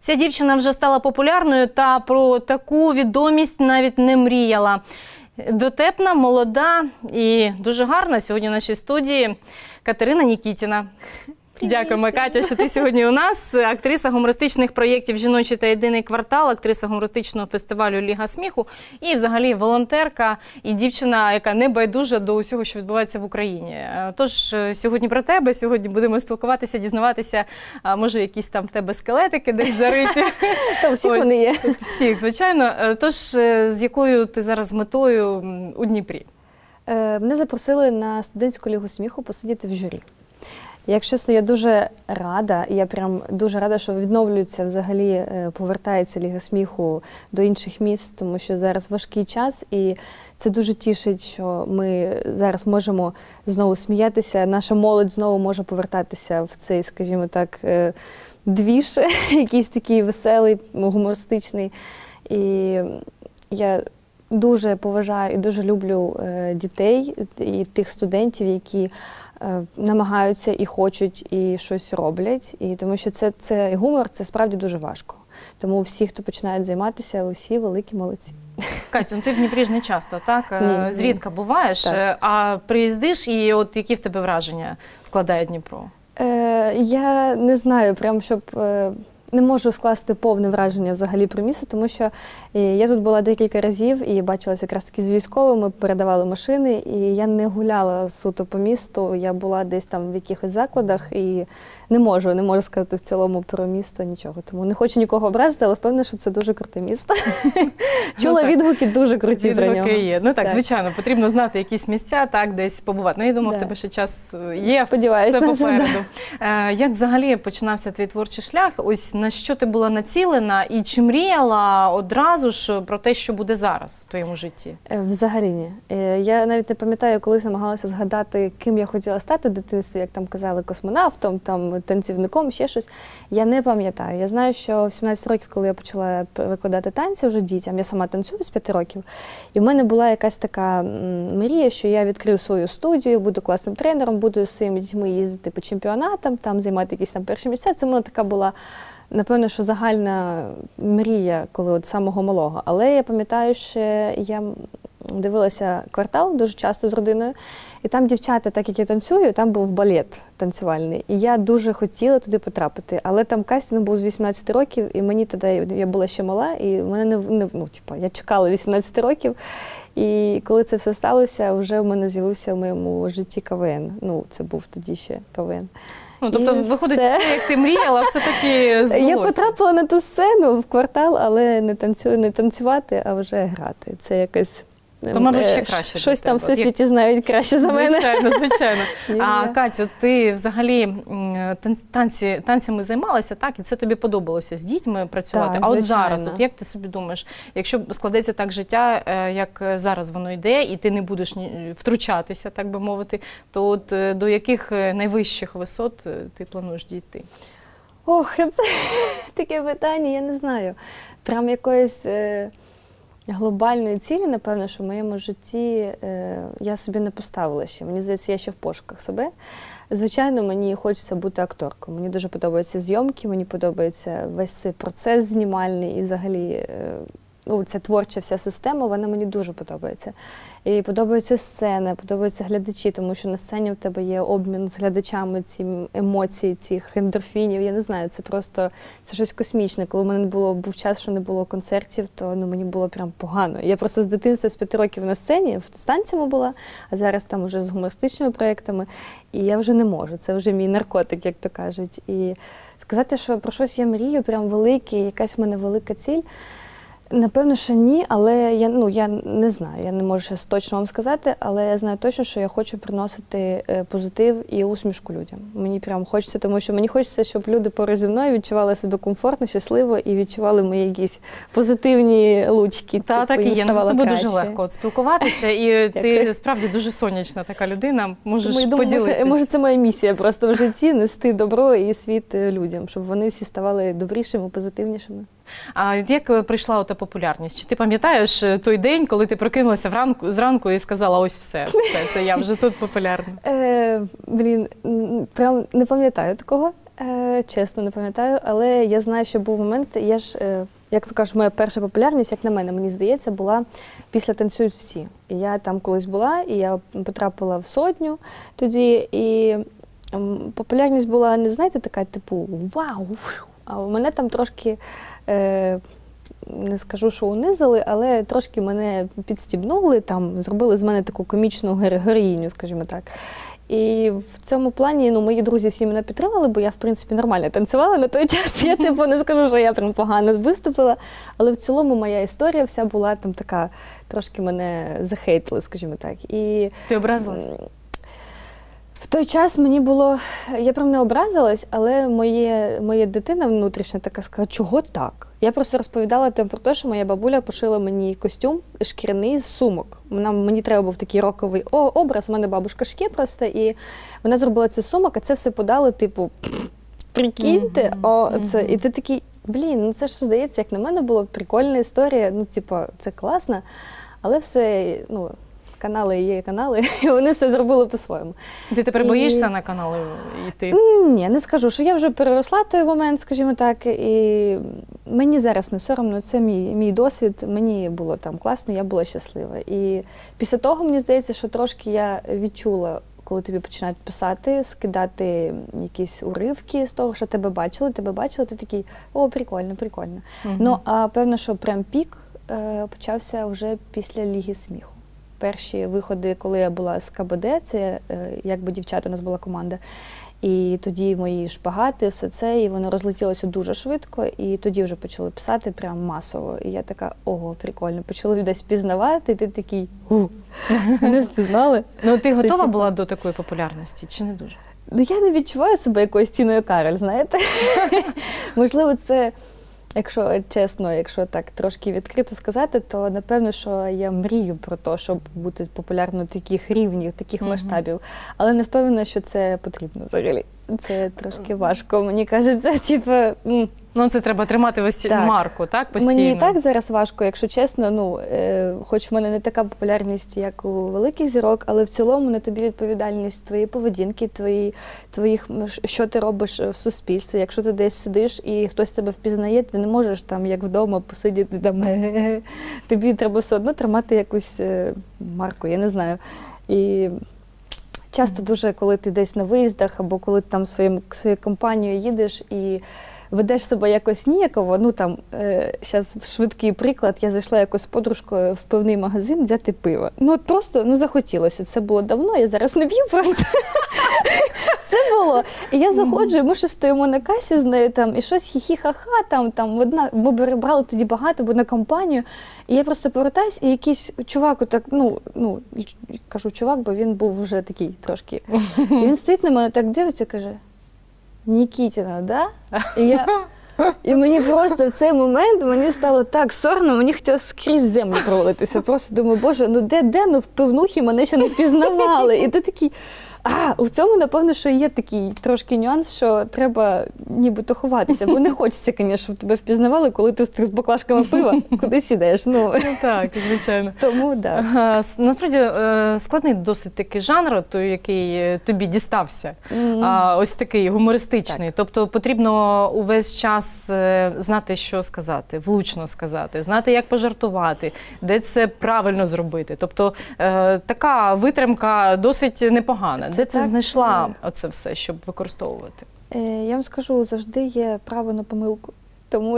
Ця дівчина вже стала популярною та про таку відомість навіть не мріяла. Дотепна, молода і дуже гарна сьогодні в нашій студії Катерина Нікітіна. Дякуємо, Катя, що ти сьогодні у нас. Актриса гумористичних проєктів «Жіночий та єдиний квартал», актриса гумористичного фестивалю «Ліга сміху» і взагалі волонтерка і дівчина, яка не байдужа до усього, що відбувається в Україні. Тож сьогодні про тебе, сьогодні будемо спілкуватися, дізнаватися, може якісь там в тебе скелетики десь зариті. Там всіх вони є. Всіх, звичайно. Тож з якою ти зараз метою у Дніпрі? Мене запросили на студентську лігу сміху посидіти в журі. Якщо чесно, я дуже рада, я прям дуже рада, що відновлюється взагалі, повертається Ліга сміху до інших міст, тому що зараз важкий час і це дуже тішить, що ми зараз можемо знову сміятися, наша молодь знову може повертатися в цей, скажімо так, двіж, якийсь такий веселий, гумористичний. І я дуже поважаю і дуже люблю дітей і тих студентів, які намагаються і хочуть, і щось роблять. І тому що це гумор, це справді дуже важко. Тому всі, хто починають займатися, всі великі молодці. Катю, ти в Дніпрі ж не часто, так? Ні, зрідка буваєш, так. А приїздиш і от які в тебе враження вкладає Дніпро? Я не знаю, прям щоб... Не можу скласти повне враження взагалі про місто, тому що я тут була декілька разів і бачилася якраз таки з військовими, передавали машини, і я не гуляла суто по місту, я була десь там в якихось закладах і не можу сказати в цілому про місто нічого. Тому не хочу нікого образити, але впевнена, що це дуже круте місто. Чула відгуки дуже круті про нього. Відгуки є. Ну так, звичайно, потрібно знати якісь місця, так, десь побувати. Ну, я думаю, в тебе ще час є, сподіваюся, все попереду. Як взагалі починався твій творчий шлях? Ось на що ти була націлена і чи мріяла одразу ж про те, що буде зараз в твоєму житті? Взагалі ні. Я навіть не пам'ятаю, колись намагалася згадати, ким я хотіла стати в дитинстві, як там казали, космонавтом, там, танцівником, ще щось. Я не пам'ятаю. Я знаю, що в 17 років, коли я почала викладати танці вже дітям, я сама танцюю з 5 років, і в мене була якась така мрія, що я відкрию свою студію, буду класним тренером, буду з своїми дітьми їздити по чемпіонатам, там займати якісь там перші місця. Це в мене така була, напевно, що загальна мрія, коли от самого малого. Але я пам'ятаю, що я дивилася «Квартал» дуже часто з родиною, і там дівчата, так як я танцюю, там був балет танцювальний. І я дуже хотіла туди потрапити. Але там кастинг був з 18 років, і мені тоді, я була ще мала, і мене я чекала 18 років. І коли це все сталося, вже в мене з'явився в моєму житті КВН. Ну, це був тоді ще КВН. Ну, тобто, виходить, все, як ти мріяла, все-таки збулося. Я потрапила на ту сцену в «Квартал», але не танцювати, а вже грати. Це якось... То, мабуть, ще краще. Щось там в всесвіті знають краще за мене. Звичайно, звичайно. А, Катю, ти взагалі танцями займалася, так? І це тобі подобалося з дітьми працювати? Так, а от звичайно. зараз, от як ти собі думаєш, якщо складеться так життя, як зараз воно йде, і ти не будеш втручатися, так би мовити, то от до яких найвищих висот ти плануєш дійти? Ох, це таке питання, я не знаю. Прям якоїсь... глобальної цілі, напевно, що в моєму житті я собі не поставила ще. Мені здається, я ще в пошуках себе. Звичайно, мені хочеться бути акторкою. Мені дуже подобаються зйомки, мені подобається весь цей процес знімальний і взагалі ця творча вся система, вона мені дуже подобається. І подобаються сцени, подобаються глядачі, тому що на сцені в тебе є обмін з глядачами, ці емоції, цих ендорфінів. Я не знаю, це просто це щось космічне. Коли в мене був час, що не було концертів, то мені було прям погано. Я просто з дитинства з 5 років на сцені, в танцями була, а зараз там вже з гумористичними проєктами. І я вже не можу, це вже мій наркотик, як то кажуть. І сказати, що про щось я мрію, прям велике, якась в мене велика ціль, напевно, що ні, але я не знаю, я не можу зараз точно вам сказати, але я знаю точно, що я хочу приносити позитив і усмішку людям. Мені прям хочеться, тому що мені хочеться, щоб люди поруч зі мною відчували себе комфортно, щасливо і відчували мої якісь позитивні лучки. Так і є. З тобою дуже легко спілкуватися, і ти справді дуже сонячна така людина, можеш поділитися. Може, це моя місія просто в житті – нести добро і світ людям, щоб вони всі ставали добрішими, позитивнішими. А як прийшла ота популярність? Чи ти пам'ятаєш той день, коли ти прокинулася зранку і сказала, ось все, це я вже тут популярна? Прям не пам'ятаю такого. Чесно, не пам'ятаю, але я знаю, що був момент, я ж, як то кажуть, моя перша популярність, як на мене, мені здається, була після «Танцюють всі». І я там колись була, і я потрапила в 100 тоді, і популярність була, не знаєте, така, типу, вау, а у мене там трошки, не скажу, що унизили, але трошки мене підстібнули, там, зробили з мене таку комічну героїню, скажімо так. І в цьому плані, ну, мої друзі всі мене підтримали, бо я, в принципі, нормально танцювала на той час. Я, типу, не скажу, що я прям погано виступила, але в цілому моя історія вся була там така, трошки мене захейтили, скажімо так. І Ти образилась? в той час мені було, я прям не образилась, але моя дитина внутрішня така сказала, чого так? Я просто розповідала там про те, що моя бабуля пошила мені костюм шкіряний з сумок. Мені треба був такий роковий образ, у мене бабушка шки просто, і вона зробила цей сумок, а це все подали, типу, прикиньте, це. І ти такий, блін, ну це ж здається, як на мене була прикольна історія, ну, типу, це класно, але все, ну, канали є канали, і вони все зробили по-своєму. Ти тепер боїшся на канали йти? Ні, не скажу, що я вже переросла той момент, скажімо так, і мені зараз не соромно, це мій досвід, мені було там класно, я була щаслива. І після того, мені здається, що трошки я відчула, коли тобі починають писати, скидати якісь уривки з того, що тебе бачили, ти такий, о, прикольно, прикольно. Ну, а певно, що прям пік почався вже після Ліги сміху. Перші виходи, коли я була з КБД, це якби дівчата, у нас була команда, і тоді мої шпагати, все це, і воно розлетілося дуже швидко, і тоді вже почали писати прям масово. І я така, ого, прикольно, почали десь пізнавати, і ти такий, не впізнали. Ну, ти готова була до такої популярності, чи не дуже? Ну, я не відчуваю себе якоюсь Тіною Кароль, знаєте. Можливо, це... Якщо чесно, якщо так трошки відкрито сказати, то напевно, що я мрію про те, щоб бути популярною таких рівнів, таких масштабів. Але не впевнена, що це потрібно взагалі. Це трошки важко, мені кажеться, типу... Ну, це треба тримати ось марку, так, постійно? Мені і так зараз важко, якщо чесно, ну, хоч в мене не така популярність, як у великих зірок, але в цілому на тобі відповідальність твоєї поведінки, твоїх, що ти робиш в суспільстві. Якщо ти десь сидиш і хтось тебе впізнає, ти не можеш там, як вдома, посидіти там, тобі треба все одно тримати якусь марку, я не знаю. І часто дуже, коли ти десь на виїздах, або коли ти там своєю компанією їдеш і ведеш себе якось ніяково, ну там, зараз швидкий приклад, я зайшла якось з подружкою в пивний магазин взяти пиво. Ну от просто, ну захотілося, це було давно, я зараз не п'ю просто. Це було. І я заходжу, і ми ще стоїмо на касі з нею, там, і щось хі-хі-ха-ха, ми брали тоді багато, бо на компанію, і я просто повертаюсь, і якийсь чувак, отак, ну, кажу чувак, бо він був вже такий трошки, і він стоїть на мене, так дивиться, каже, Нікітіна, да? І мені просто в цей момент мені стало так соромно, мені хотілося скрізь землю провалитися. Просто думаю, боже, ну де, ну в пивнухі мене ще не впізнавали. І ти такий, у цьому, напевно, що є такий трошки нюанс, що треба нібито ховатися. Бо не хочеться, звісно, щоб тебе впізнавали, коли ти з баклажками пива кудись ідеш. Ну, так, звичайно. Тому, так. Насправді, складний досить такий жанр, той, який тобі дістався. Ось такий гумористичний. Так. Тобто потрібно увесь час знати, що сказати, влучно сказати, знати, як пожартувати, де це правильно зробити. Тобто така витримка досить непогана. Де ти знайшла оце все, щоб використовувати? Я вам скажу, завжди є право на помилку. Тому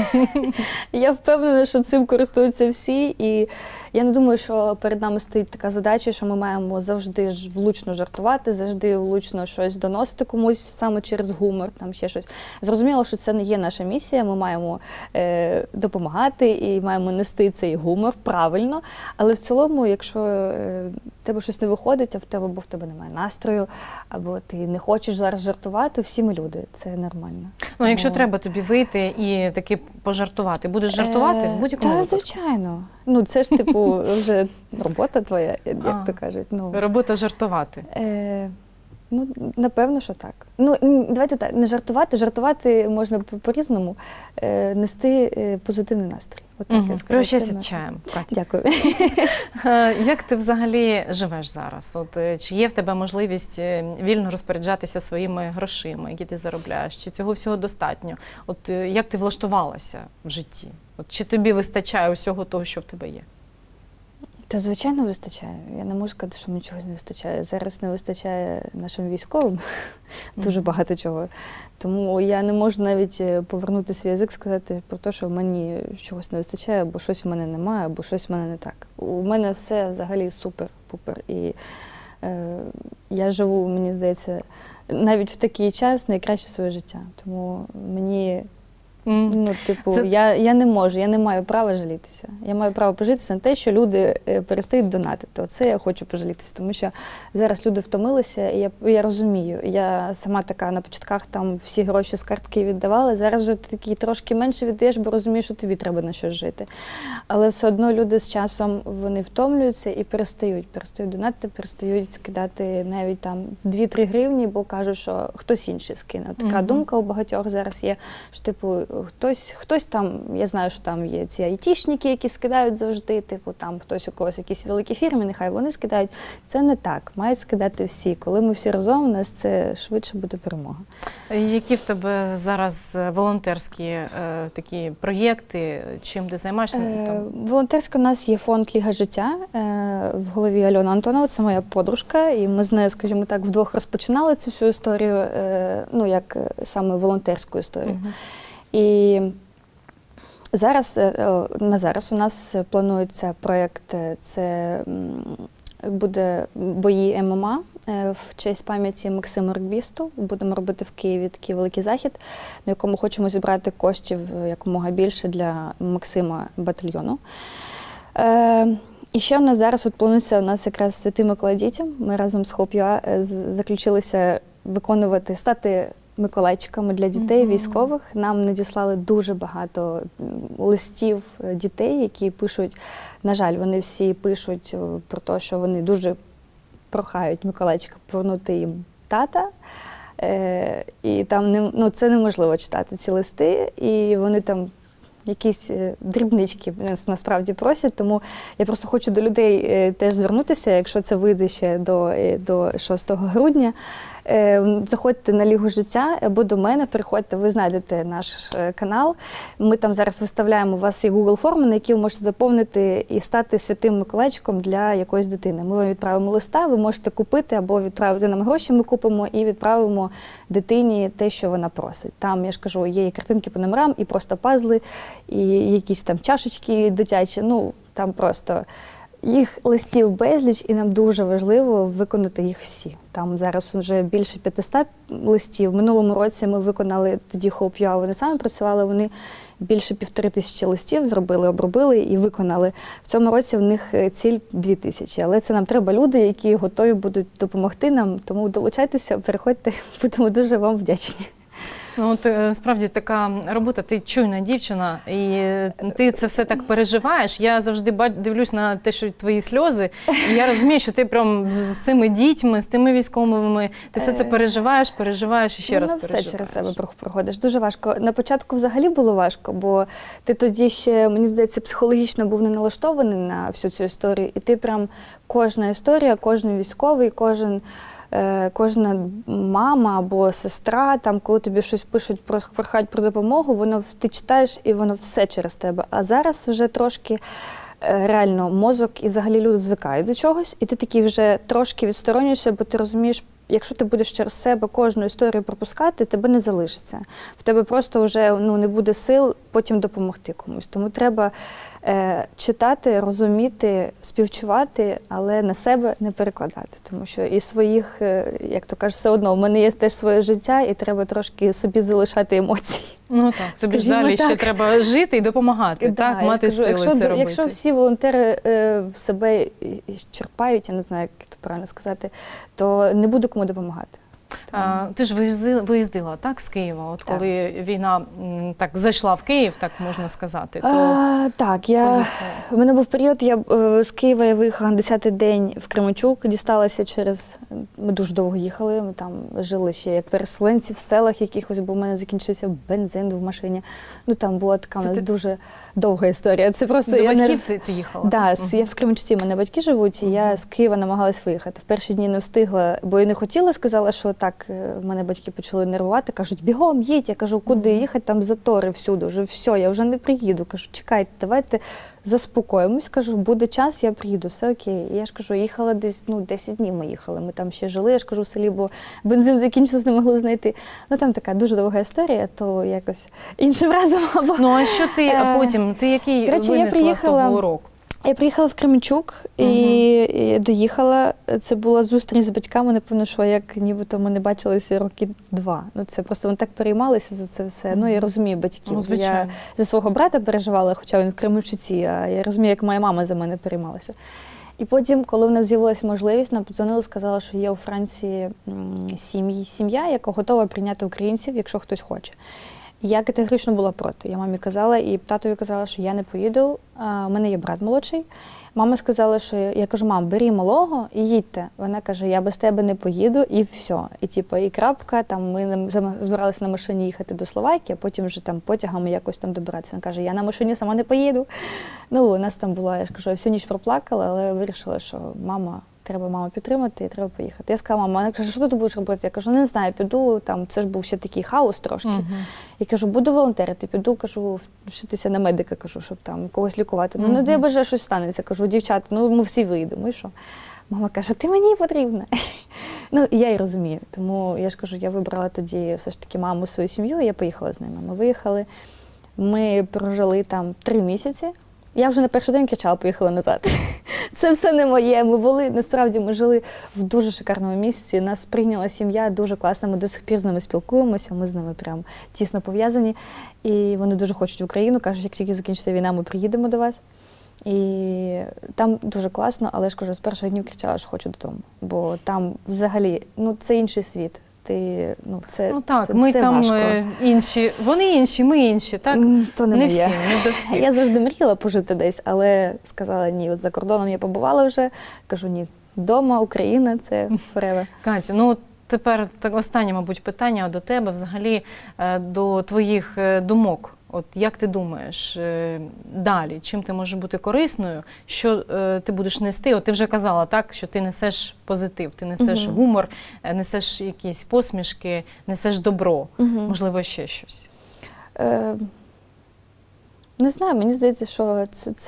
я впевнена, що цим користуються всі. І я не думаю, що перед нами стоїть така задача, що ми маємо завжди влучно жартувати, завжди влучно щось доносити комусь саме через гумор, там ще щось. Зрозуміло, що це не є наша місія, ми маємо допомагати і маємо нести цей гумор правильно. Але в цілому, якщо в тебе щось не виходить, або в тебе немає настрою, або ти не хочеш зараз жартувати, всі ми люди, це нормально. Ну, якщо треба тобі вийти і таки пожартувати, будеш жартувати в будь-якому випадку? Так, звичайно. Ну, це ж, типу, вже робота твоя, як то кажуть. Ну. Робота жартувати. Ну, напевно, що так. Ну, давайте так, не жартувати. Жартувати можна по-різному, нести позитивний настрій. Отак, я скажу. Прощайся з чаєм, Катя. Дякую. Як ти взагалі живеш зараз? От, чи є в тебе можливість вільно розпоряджатися своїми грошима, які ти заробляєш? Чи цього всього достатньо? От, як ти влаштувалася в житті? От, чи тобі вистачає усього того, що в тебе є? Та, звичайно, вистачає. Я не можу сказати, що мені чогось не вистачає. Зараз не вистачає нашим військовим дуже багато чого. Тому я не можу навіть повернути свій язик, сказати про те, що мені чогось не вистачає, або щось в мене немає, або щось в мене не так. У мене все взагалі супер-пупер. І я живу, мені здається, навіть в такий час найкраще своє життя. Тому мені... Ну, типу, я не можу, я не маю права жалітися. Я маю право пожалітися на те, що люди перестають донатити. Оце я хочу пожалітися, тому що зараз люди втомилися, і я розумію. Я сама така на початках там всі гроші з картки віддавала, зараз вже ти такі трошки менше віддаєш, бо розумієш, що тобі треба на щось жити. Але все одно люди з часом, вони втомлюються і перестають донатити, перестають скидати навіть там 2-3 гривні, бо кажуть, що хтось інший скине. Така думка у багатьох зараз є, що типу, хтось там, я знаю, що там є ці айтішники, які скидають завжди, типу там хтось у когось якісь великі фірми, нехай вони скидають. Це не так, мають скидати всі. Коли ми всі разом, у нас це швидше буде перемога. Які в тебе зараз волонтерські такі проєкти, чим ти займаєшся? Волонтерський у нас є фонд «Ліга життя», в голові Альона Антонова, це моя подружка, і ми з нею, скажімо так, вдвох розпочинали цю всю історію, ну як саме волонтерську історію. І зараз у нас планується проєкт, це буде бої ММА в честь пам'яті Максима Рокбісту. Будемо робити в Києві такий великий захід, на якому хочемо зібрати коштів якомога більше для Максима батальйону. І ще у нас зараз планується якраз Святий Миколай дітям. Ми разом з Hope.ua заключилися стати миколайчиками для дітей військових. Нам надіслали дуже багато листів дітей, які пишуть, на жаль, вони всі пишуть про те, що вони дуже прохають Миколайчика повернути їм тата. І там це неможливо читати ці листи, і вони там якісь дрібнички насправді просять, тому я просто хочу до людей теж звернутися, якщо це вийде ще до 6 грудня. Заходьте на Лігу життя або до мене, приходьте, ви знайдете наш канал. Ми там зараз виставляємо, у вас є Google форми, на які ви можете заповнити і стати святим Миколайчиком для якоїсь дитини. Ми вам відправимо листа, ви можете купити або відправити нам гроші, ми купимо і відправимо дитині те, що вона просить. Там, я ж кажу, є і картинки по номерам, і просто пазли, і якісь там чашечки дитячі, там просто... Їх листів безліч, і нам дуже важливо виконати їх всі. Там зараз вже більше 500 листів. В минулому році ми виконали тоді Hope.ua, вони самі працювали, вони більше 1500 листів зробили, обробили і виконали. В цьому році в них ціль 2000. Але це нам треба люди, які готові будуть допомогти нам, тому долучайтеся, переходьте, будемо дуже вам вдячні. Ну, от справді така робота, ти чуйна дівчина, і ти це все так переживаєш. Я завжди дивлюсь на те, що твої сльози, і я розумію, що ти прям з цими дітьми, з тими військовими, ти все це переживаєш і ще раз переживаєш. Все через себе проходиш. Дуже важко. На початку взагалі було важко, бо ти тоді ще, мені здається, психологічно був не налаштований на всю цю історію, і ти прям кожна історія, кожен військовий, кожна мама або сестра, там, коли тобі щось пишуть, прохають про допомогу, ти читаєш, і воно все через тебе. А зараз вже трошки реально мозок і взагалі люди звикають до чогось, і ти такий вже трошки відсторонюєшся, бо ти розумієш, якщо ти будеш через себе кожну історію пропускати, тебе не залишиться. В тебе просто вже не буде сил потім допомогти комусь. Тому треба читати, розуміти, співчувати, але на себе не перекладати. Тому що і своїх, як то кажуть, все одно, в мене є теж своє життя, і треба трошки собі залишати емоції. Ну так, тобі ж далі ще треба жити і допомагати, так, мати сили це робити. Якщо всі волонтери в себе черпають, я не знаю, як це правильно сказати, то не буде кому допомагати. Ти ж виїздила, так, з Києва? От Так. коли війна так зайшла в Київ, так можна сказати, то Так, в мене був період, з Києва я виїхала на 10-й день в Кременчук, дісталася ми дуже довго їхали, ми там жили ще як переселенці в селах якихось, бо в мене закінчився бензин в машині. Ну там була така дуже довга історія. Це просто до батьків ти їхала? Так, я в Кременчуці, в мене батьки живуть, і я з Києва намагалась виїхати. В перші дні не встигла, бо я не хотіла, сказала, що так, в мене батьки почали нервувати, кажуть, бігом, їдь. Я кажу, куди їхати, там затори всюди, вже все, я вже не приїду. Кажу, чекайте, давайте заспокоїмось, кажу, буде час, я приїду, все окей. І я ж кажу, їхала десь, 10 днів ми їхали, ми там ще жили, я ж кажу, в селі, бо бензин закінчився, не могли знайти. Ну там така дуже довга історія, то якось іншим разом. Або... Ну а що ти потім, ти який винесла з того урок? Я приїхала в Кременчук і доїхала. Це була зустріч з батьками, напевно, що як нібито ми не бачилися роки 2. Ну, це просто вони так переймалися за це все. Ну, я розумію батьків. Ну, я за свого брата переживала, хоча він в Кременчуці, а я розумію, як моя мама за мене переймалася. І потім, коли в нас з'явилася можливість, нам подзвонили, сказали, що є у Франції сім'я, яка готова прийняти українців, якщо хтось хоче. Я категорично була проти. Я мамі казала і татові казала, що я не поїду. У мене є брат молодший. Мама сказала, що я кажу, мам, бери малого і їдьте. Вона каже, я без тебе не поїду і все. І крапка, там ми збиралися на машині їхати до Словакії, а потім вже там потягом якось там добиратися. Вона каже, я на машині сама не поїду. Ну, у нас там була, я ж кажу, я всю ніч проплакала, але вирішила, що треба маму підтримати і треба поїхати. Я сказала, мама, вона каже, що ти будеш робити? Я кажу, не знаю, піду, там, це ж був ще такий хаос трошки. Я кажу, буду волонтерити, піду, кажу, вчитися на медика, кажу, щоб там когось лікувати. Ну, не дай Боже, щось станеться. Кажу, дівчата, ну ми всі вийдемо, і що? Мама каже, ти мені потрібна. Ну, я й розумію. Тому, я ж кажу, я вибрала тоді все ж таки маму, свою сім'ю, і я поїхала з ними. Ми виїхали, ми прожили там 3 місяці. Я вже на перший день кричала, поїхала назад. Це все не моє. Насправді, ми жили в дуже шикарному місці. Нас прийняла сім'я дуже класна. Ми до сих пір з ними спілкуємося, ми з ними прям тісно пов'язані. І вони дуже хочуть в Україну. Кажуть, як тільки закінчиться війна, ми приїдемо до вас. І там дуже класно, але ж кажу, з перших днів кричала, що хочу додому. Бо там взагалі, це інший світ. Ми це там важко. Інші, вони інші, ми інші, так? То не всі, не до всіх. Я завжди мріяла пожити десь, але сказала, ні, от за кордоном я побувала вже, кажу, ні, вдома, Україна, це forever. Катя, тепер останнє, мабуть, питання до тебе, взагалі, до твоїх думок. От як ти думаєш далі, чим ти можеш бути корисною, що ти будеш нести? От ти вже казала, так, що ти несеш позитив, ти несеш гумор, несеш якісь посмішки, несеш добро, можливо, ще щось. Не знаю, мені здається, що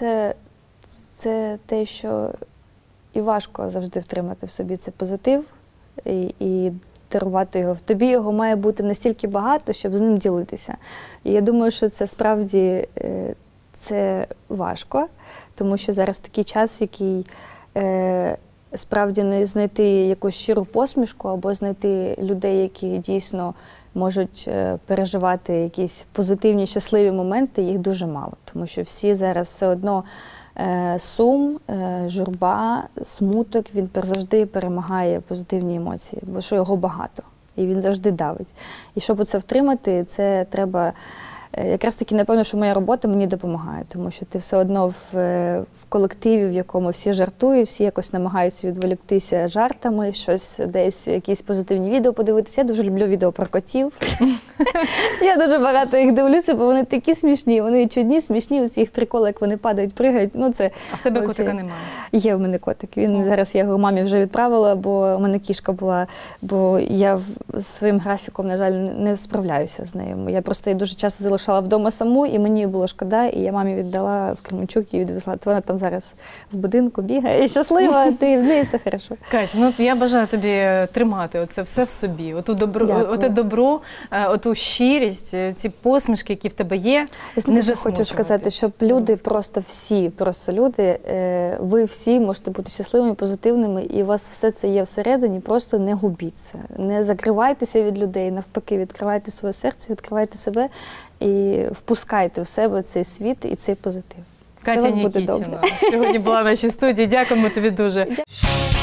це те, що і важко завжди втримати в собі, це позитив і дарувати його. В тобі його має бути настільки багато, щоб з ним ділитися. І я думаю, що це справді це важко, тому що зараз такий час, в який справді не знайти якусь щиру посмішку або знайти людей, які дійсно можуть переживати якісь позитивні, щасливі моменти, їх дуже мало. Тому що всі зараз все одно сум, журба, смуток, він завжди перемагає позитивні емоції, бо що його багато, і він завжди давить. І щоб це втримати, це треба, якраз таки, напевно, що моя робота мені допомагає, тому що ти все одно в колективі, в якому всі жартують, всі якось намагаються відволіктися жартами, щось десь, якісь позитивні відео подивитися. Я дуже люблю відео про котів. Я дуже багато їх дивлюся, бо вони такі смішні, вони чудні, смішні, оці їх приколи, як вони падають, пригають. А в тебе котика немає? Є в мене котик. Зараз я його мамі вже відправила, бо в мене кішка була, бо я з своїм графіком, на жаль, не справляюся з нею. Я просто її дуже часто залишала вдома саму, і мені було шкода, і я мамі віддала в Кременчук і відвезла. То вона там зараз в будинку бігає, щаслива, в неї все хорошо. Катя, я бажаю тобі тримати оце все в собі. Оте добро, оту щирість, ці посмішки, які в тебе є, не засмучувати. Хочу сказати, щоб люди просто люди, ви всі можете бути щасливими, позитивними, і у вас все це є всередині, просто не губіться. Не закривайтеся від людей, навпаки, відкривайте своє серце, відкривайте себе і впускайте в себе цей світ і цей позитив. Катя Нікітіна сьогодні була в нашій студії. Дякуємо тобі дуже.